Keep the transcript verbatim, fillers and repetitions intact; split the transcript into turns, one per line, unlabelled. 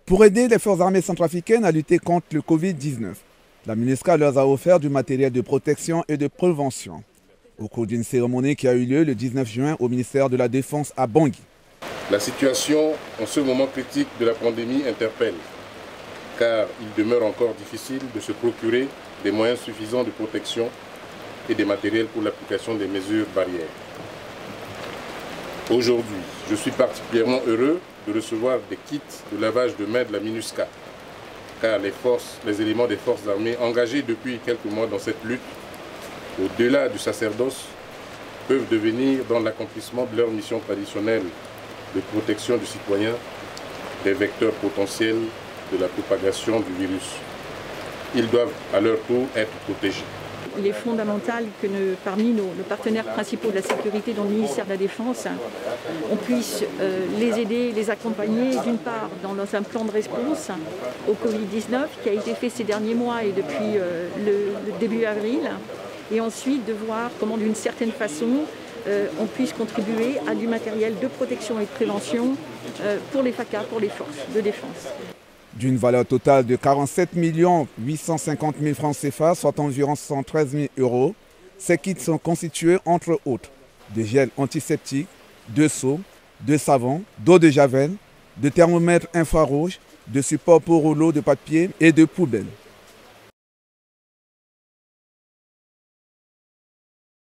Pour aider les forces armées centrafricaines à lutter contre le Covid dix-neuf, la MINUSCA leur a offert du matériel de protection et de prévention au cours d'une cérémonie qui a eu lieu le dix-neuf juin au ministère de la Défense à Bangui.
La situation en ce moment critique de la pandémie interpelle, car il demeure encore difficile de se procurer des moyens suffisants de protection et des matériels pour l'application des mesures barrières. Aujourd'hui, je suis particulièrement heureux de recevoir des kits de lavage de mains de la MINUSCA, car les forces, les éléments des forces armées engagés depuis quelques mois dans cette lutte, au-delà du sacerdoce, peuvent devenir dans l'accomplissement de leur mission traditionnelle de protection du citoyen des vecteurs potentiels de la propagation du virus. Ils doivent à leur tour être protégés.
Il est fondamental que nous, parmi nos, nos partenaires principaux de la sécurité, dont le ministère de la Défense, on puisse euh, les aider, les accompagner, d'une part dans, dans un plan de réponse au Covid dix-neuf qui a été fait ces derniers mois et depuis euh, le, le début avril, et ensuite de voir comment d'une certaine façon euh, on puisse contribuer à du matériel de protection et de prévention euh, pour les FACA, pour les forces de défense.
D'une valeur totale de quarante-sept millions huit cent cinquante mille francs C F A, soit environ cent treize mille euros, ces kits sont constitués entre autres de gel antiseptique, de seaux, de savon, d'eau de javel, de thermomètres infrarouges, de supports pour rouleaux de papier et de poubelles.